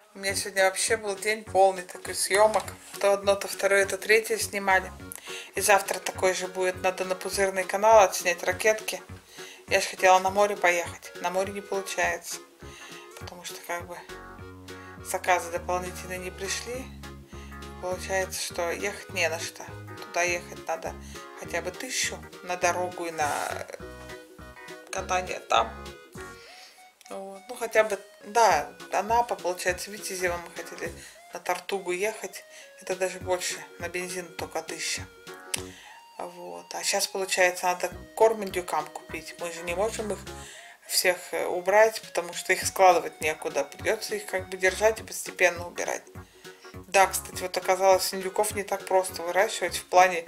У меня сегодня вообще был день полный такой съемок. То одно, то второе, то третье снимали. И завтра такой же будет. Надо на Пузырный канал отснять ракетки. Я же хотела на море поехать. На море не получается. Потому что как бы заказы дополнительно не пришли. Получается, что ехать не на что. Туда ехать надо хотя бы 1000 на дорогу и на катание там. Вот. Ну, хотя бы, да, Анапа, получается, Витязева мы хотели на Тартугу ехать. Это даже больше, на бензин только 1000. Вот. А сейчас, получается, надо корм индюкам купить. Мы же не можем их всех убрать, потому что их складывать некуда. Придется их как бы держать и постепенно убирать. Да, кстати, вот оказалось, индюков не так просто выращивать в плане...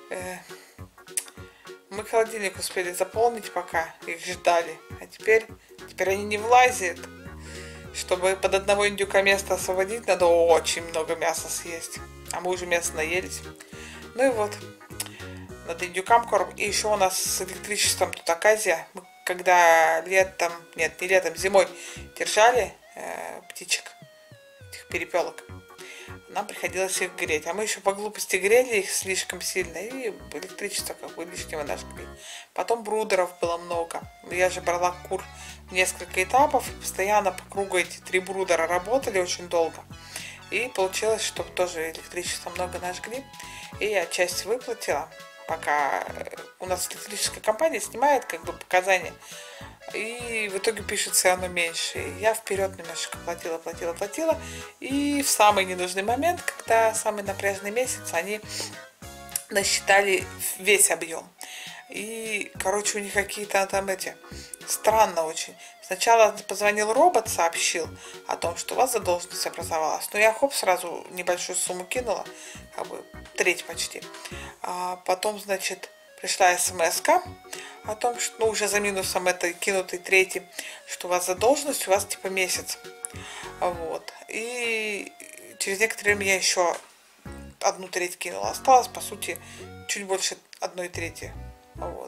мы холодильник успели заполнить, пока их ждали. А теперь они не влазят. Чтобы под одного индюка место освободить, надо очень много мяса съесть. А мы уже мясо наелись. Ну и вот. Надо индюкам корм. И еще у нас с электричеством тут оказия. Мы когда летом, нет, не летом, зимой держали птичек, этих перепелок, нам приходилось их греть. А мы еще по глупости грели их слишком сильно, и электричество как бы лишнего нашли. Потом брудеров было много. Я же брала кур в несколько этапов, постоянно по кругу эти 3 брудера работали очень долго. И получилось, что тоже электричество много нажгли. И я часть выплатила, пока у нас электрическая компания снимает как бы показания. И в итоге пишется оно меньше. Я вперед немножко платила. И в самый ненужный момент, когда самый напряженный месяц, они насчитали весь объем. И, короче, у них какие-то там эти... Странно очень. Сначала позвонил робот, сообщил о том, что у вас задолженность образовалась. Но я хоп, сразу небольшую сумму кинула, как бы треть почти. А потом, значит, пришла смс-ка о том, что, ну, уже за минусом этой кинутой трети, что у вас задолженность, у вас типа месяц. Вот. И через некоторое время я еще 1/3 кинула. Осталось, по сути, чуть больше 1/3. Вот.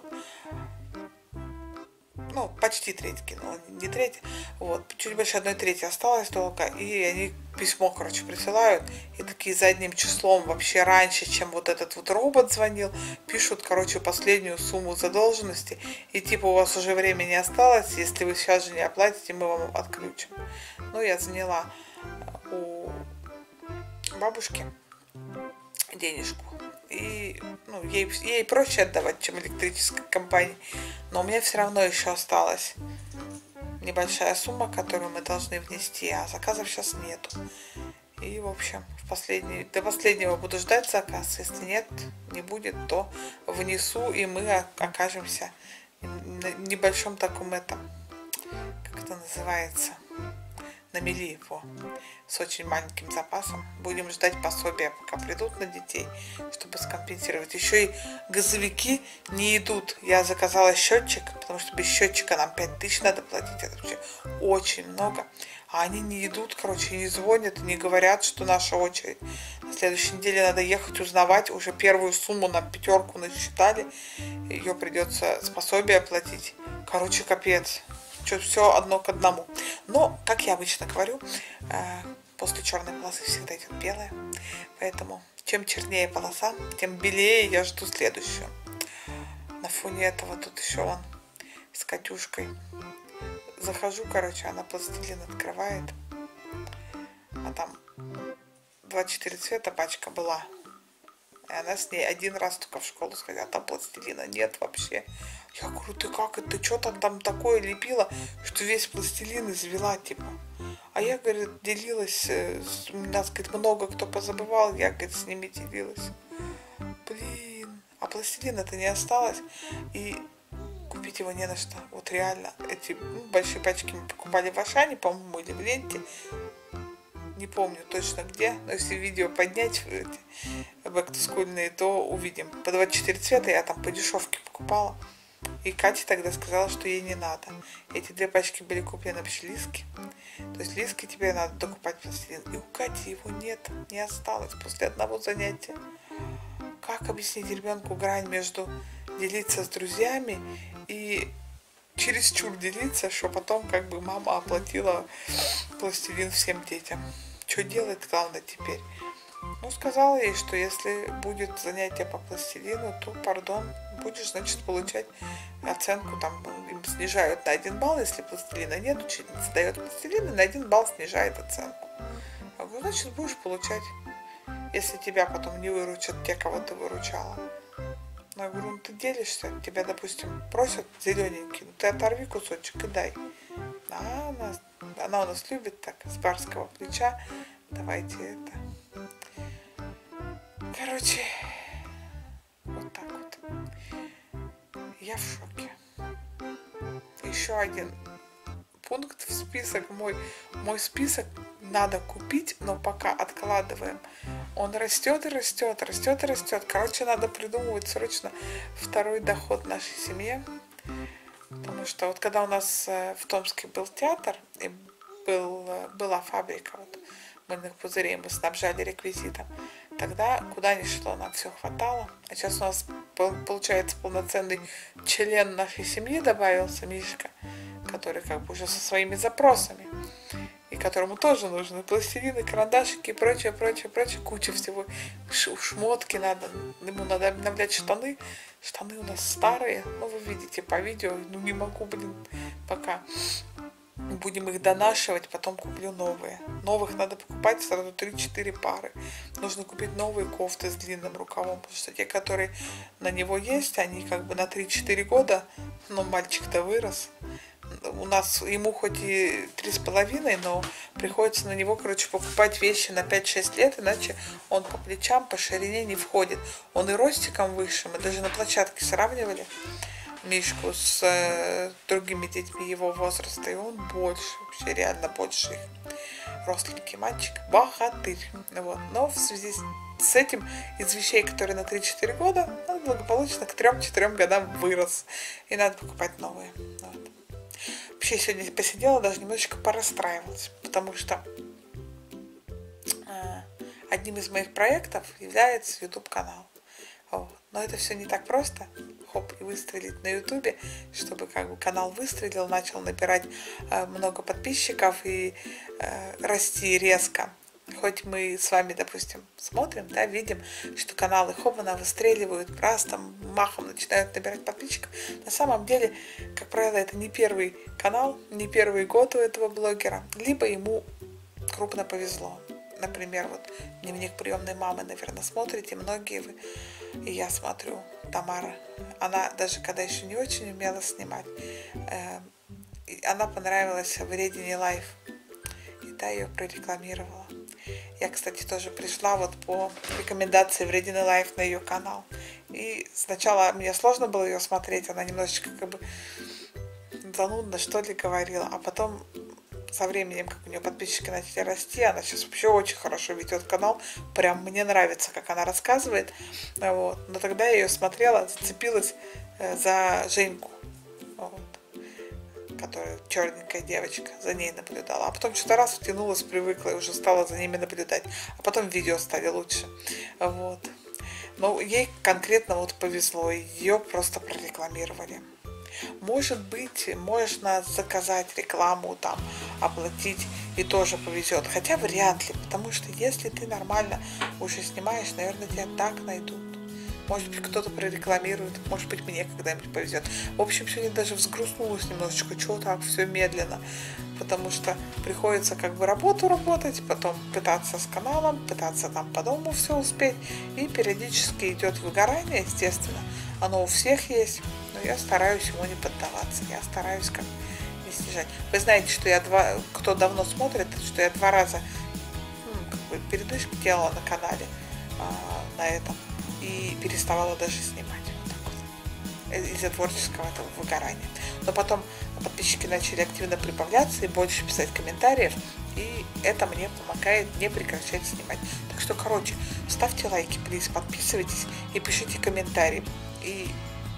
Ну, почти треть кинула, не треть. Вот. Чуть больше 1/3 осталось только. И они письмо, короче, присылают. И такие задним числом, вообще раньше, чем вот этот вот робот звонил, пишут, короче, последнюю сумму задолженности. И типа у вас уже времени осталось, если вы сейчас же не оплатите, мы вам отключим. Ну, я заняла у бабушки денежку. И ну, ей проще отдавать, чем электрической компании. Но у меня все равно еще осталась небольшая сумма, которую мы должны внести, а заказов сейчас нету. И, в общем, до последнего буду ждать заказ. Если нет, не будет, то внесу, и мы окажемся на небольшом таком этом, как это называется, на мели, с очень маленьким запасом. Будем ждать пособия, пока придут на детей, чтобы скомпенсировать. Еще и газовики не идут. Я заказала счетчик, потому что без счетчика нам 5000 надо платить. Это вообще очень много. А они не идут, короче, не звонят, не говорят, что наша очередь. На следующей неделе надо ехать узнавать. Уже первую сумму нам 5 насчитали. Ее придется с пособия платить. Короче, капец. Что все одно к одному. Но, как я обычно говорю, после черной полосы всегда идет белая. Поэтому чем чернее полоса, тем белее я жду следующую. На фоне этого тут еще он с Катюшкой. Захожу, короче, она пластилин открывает. А там 24 цвета пачка была. И она с ней один раз только в школу сходила, а там пластилина нет вообще. Я говорю, ты как это, ты что там такое лепила, что весь пластилин извела, типа. А я, говорит, делилась, у нас, говорит, много кто позабывал, я, говорит, с ними делилась. Блин, а пластилина-то не осталось, и купить его не на что. Вот реально, эти большие пачки мы покупали в Ашане, по-моему, или в Ленте. Не помню точно где, но если видео поднять бэк-то-скульные, то увидим. По 24 цвета я там по дешевке покупала. И Катя тогда сказала, что ей не надо. Эти 2 пачки были куплены вообще Лизке. То есть Лизке тебе надо докупать пластилин. И у Кати его нет, не осталось после одного занятия. Как объяснить ребенку грань между делиться с друзьями и чересчур делиться, что потом как бы мама оплатила пластилин всем детям. Что делать, главное теперь? Ну, сказала ей, что если будет занятие по пластилину, то, пардон, будешь, значит, получать оценку, там, им снижают на 1 балл, если пластилина нет, учительница дает пластилин и на 1 балл снижает оценку. Я говорю, значит, будешь получать, если тебя потом не выручат те, кого ты выручала. Ну, я говорю, ну ты делишься, тебя, допустим, просят зелененький, ну ты оторви кусочек и дай. А она у нас любит так, с барского плеча, давайте это. Короче, вот так вот. Я в шоке. Еще один пункт в список. Мой список надо купить, но пока откладываем. Он растет и растет, растет и растет. Короче, надо придумывать срочно второй доход нашей семье. Потому что вот когда у нас в Томске был театр и была фабрика, вот, мыльных пузырей, мы снабжали реквизитом, тогда куда ни шло, нам все хватало. А сейчас у нас получается полноценный член нашей семьи добавился, Мишка, который как бы уже со своими запросами, и которому тоже нужны пластилины, карандашики и прочее, прочее, прочее, куча всего. Шмотки надо, ему надо обновлять штаны. Штаны у нас старые, ну вы видите по видео, ну не могу, блин, пока. Будем их донашивать, потом куплю новые. Новых надо покупать сразу 3-4 пары. Нужно купить новые кофты с длинным рукавом, потому что те, которые на него есть, они как бы на 3-4 года, но мальчик-то вырос. У нас ему хоть и 3,5, но приходится на него, короче, покупать вещи на 5-6 лет, иначе он по плечам, по ширине не входит. Он и ростиком выше, мы даже на площадке сравнивали Мишку с другими детьми его возраста, и он больше, вообще реально больше их. Росленький мальчик, богатырь. Вот. Но в связи с этим из вещей, которые на 3-4 года, он благополучно к 3-4 годам вырос. И надо покупать новые. Вот. Вообще сегодня посидела, даже немножечко порастраивалась, потому что одним из моих проектов является YouTube-канал. Вот. Но это все не так просто. Хоп, и выстрелить на ютубе, чтобы как бы канал выстрелил, начал набирать много подписчиков и расти резко. Хоть мы с вами, допустим, смотрим, да, видим, что каналы хопана выстреливают, раз там махом начинают набирать подписчиков. На самом деле, как правило, это не первый канал, не первый год у этого блогера, либо ему крупно повезло. Например, вот дневник приемной мамы, наверное, смотрите, многие вы, и я смотрю, Тамара, она даже когда еще не очень умела снимать, она понравилась в Вредине Лайф, и да, ее прорекламировала. Я, кстати, тоже пришла вот по рекомендации Вредины Лайф на ее канал, и сначала мне сложно было ее смотреть, она немножечко как бы занудно, что ли, говорила, а потом со временем, как у нее подписчики начали расти, она сейчас вообще очень хорошо ведет канал, прям мне нравится, как она рассказывает, вот. Но тогда я ее смотрела, зацепилась за Женьку, вот, которая черненькая девочка, за ней наблюдала, а потом что-то раз втянулась, привыкла и уже стала за ними наблюдать, а потом видео стали лучше, вот. Но ей конкретно вот повезло, ее просто прорекламировали. Может быть, можно заказать рекламу, там, оплатить, и тоже повезет. Хотя вряд ли, потому что если ты нормально уже снимаешь, наверное, тебя так найдут. Может быть, кто-то прорекламирует, может быть, мне когда-нибудь повезет. В общем, сегодня даже взгрустнулась немножечко, чего так все медленно, потому что приходится как бы работу работать, потом пытаться с каналом, пытаться там по дому все успеть, и периодически идет выгорание, естественно. Оно у всех есть, но я стараюсь ему не поддаваться, я стараюсь как не снижать. Вы знаете, что я кто давно смотрит, что я 2 раза как бы передышку делала на канале на этом и переставала даже снимать вот так вот, из-за творческого этого выгорания. Но потом подписчики начали активно прибавляться и больше писать комментариев, и это мне помогает не прекращать снимать. Так что, короче, ставьте лайки, плиз, подписывайтесь и пишите комментарии. И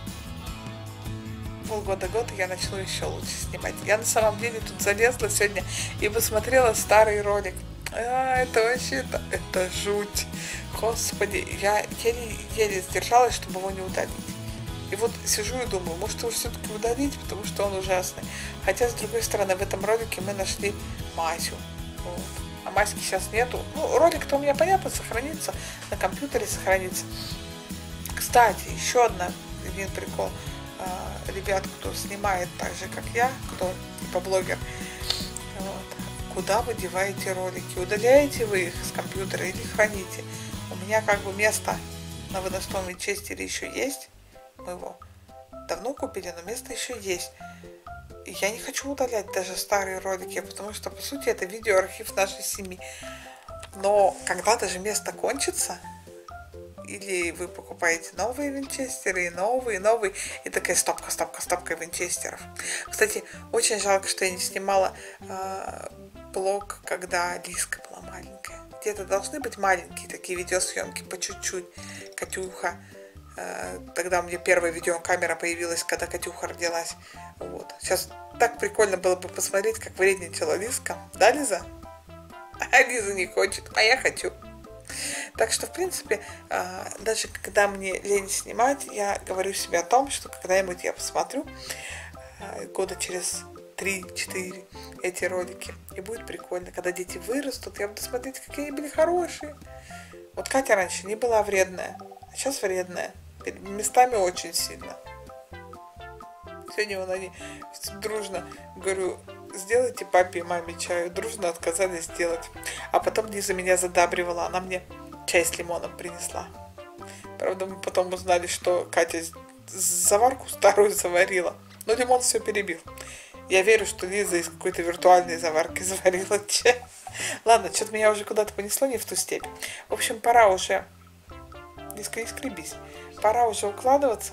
полгода-год я начну еще лучше снимать. Я на самом деле тут залезла сегодня и посмотрела старый ролик. Это вообще, это жуть. Господи, я еле сдержалась, чтобы его не удалить. И вот сижу и думаю, может его все-таки удалить, потому что он ужасный. Хотя, с другой стороны, в этом ролике мы нашли Масю. Вот. А Маськи сейчас нету. Ну, ролик-то у меня, понятно, сохранится, на компьютере сохранится. Кстати, еще один прикол. Ребят, кто снимает так же, как я, кто типа блогер, вот, куда вы деваете ролики? Удаляете вы их с компьютера или храните? У меня как бы место на выносном винчестере еще есть. Мы его давно купили, но место еще есть. И я не хочу удалять даже старые ролики, потому что, по сути, это видеоархив нашей семьи. Но когда даже место кончится, или вы покупаете новые винчестеры, и новые, и такая стопка винчестеров. Кстати, очень жалко, что я не снимала блог, когда Лизка была маленькая. Где-то должны быть маленькие такие видеосъемки по чуть-чуть. Катюха. Тогда у меня первая видеокамера появилась, когда Катюха родилась. Вот. Сейчас так прикольно было бы посмотреть, как вредничала Лизка. Да, Лиза? А Лиза не хочет, а я хочу. Так что, в принципе, даже когда мне лень снимать, я говорю себе о том, что когда-нибудь я посмотрю года через 3-4 эти ролики. И будет прикольно. Когда дети вырастут, я буду смотреть, какие они были хорошие. Вот Катя раньше не была вредная, а сейчас вредная. Местами очень сильно. Сегодня они дружно, говорю, сделайте папе и маме чаю. Дружно отказались сделать. А потом Лиза меня задабривала. Она мне чай с лимоном принесла. Правда, мы потом узнали, что Катя заварку старую заварила. Но лимон все перебил. Я верю, что Лиза из какой-то виртуальной заварки заварила чай. Ладно, что-то меня уже куда-то понесло не в ту степь. В общем, пора уже... Лизка, не скребись. Пора уже укладываться.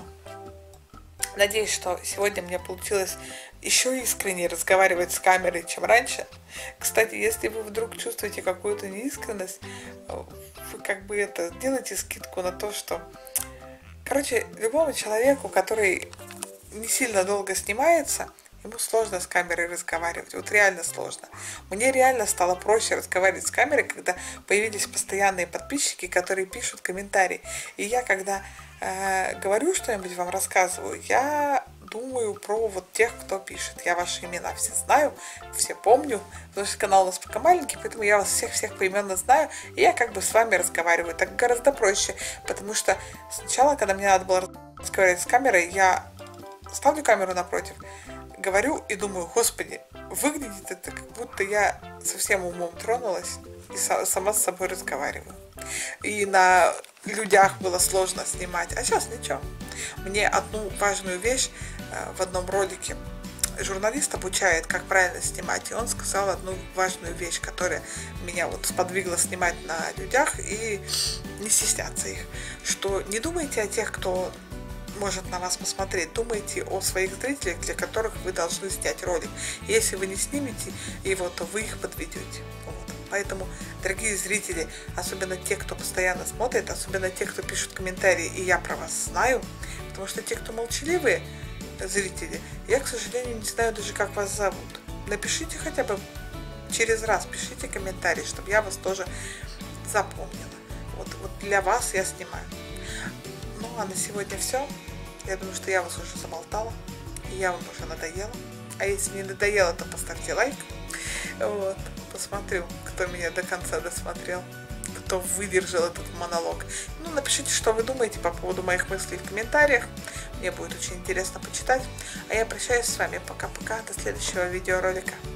Надеюсь, что сегодня мне получилось еще искренне разговаривать с камерой, чем раньше. Кстати, если вы вдруг чувствуете какую-то неискренность, вы как бы делайте скидку на то, что... Короче, любому человеку, который не сильно долго снимается, ему сложно с камерой разговаривать. Вот реально сложно. Мне реально стало проще разговаривать с камерой, когда появились постоянные подписчики, которые пишут комментарии. И я, когда говорю что-нибудь, вам рассказываю, я думаю про вот тех, кто пишет. Я ваши имена все знаю, все помню, потому что канал у нас пока маленький, поэтому я вас всех поименно знаю, и я как бы с вами разговариваю. Так гораздо проще, потому что сначала, когда мне надо было разговаривать с камерой, я ставлю камеру напротив, говорю и думаю, господи, выглядит это, как будто я совсем умом тронулась и сама с собой разговариваю. И на людях было сложно снимать, а сейчас ничего. Мне одну важную вещь в одном ролике журналист обучает, как правильно снимать, и он сказал одну важную вещь, которая меня вот сподвигла снимать на людях и не стесняться их, что не думайте о тех, кто может на вас посмотреть, думайте о своих зрителях, для которых вы должны снять ролик. Если вы не снимете его, то вы их подведете. Вот. Поэтому, дорогие зрители, особенно те, кто постоянно смотрит, особенно те, кто пишут комментарии, и я про вас знаю, потому что те, кто молчаливые зрители, я, к сожалению, не знаю даже, как вас зовут. Напишите хотя бы через раз, пишите комментарии, чтобы я вас тоже запомнила. Вот для вас я снимаю. Ну, а на сегодня все. Я думаю, что я вас уже заболтала, и я вам уже надоела. А если не надоело, то поставьте лайк. Вот. Посмотрю, кто меня до конца досмотрел, кто выдержал этот монолог. Ну, напишите, что вы думаете по поводу моих мыслей в комментариях. Мне будет очень интересно почитать. А я прощаюсь с вами. Пока-пока. До следующего видеоролика.